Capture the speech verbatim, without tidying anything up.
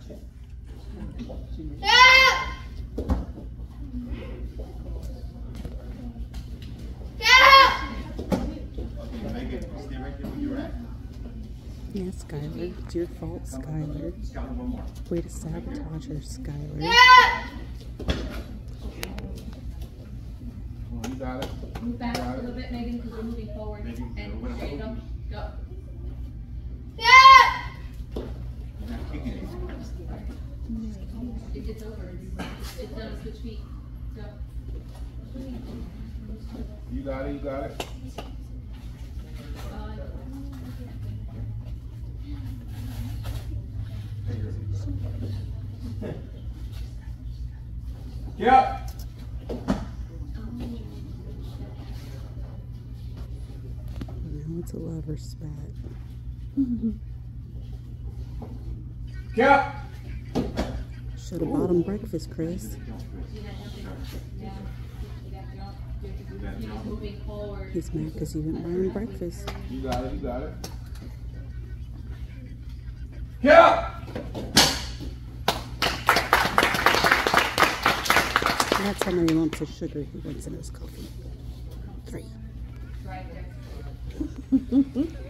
Yeah, Skylar, it's your fault, Skylar. Way to sabotage her, Skylar. You got it. Move back a little bit, Megan, because we're moving forward. And there you go. Go. It gets over. It's done. Switch feet. Go. You got it. You got it. Yep. Now it's a lover spat. Yep. Should have bought him breakfast, Chris. He's mad because you didn't buy him breakfast. You got it. You got it. Yep. That's how many lumps of sugar he wants in his coffee. Three. Right there.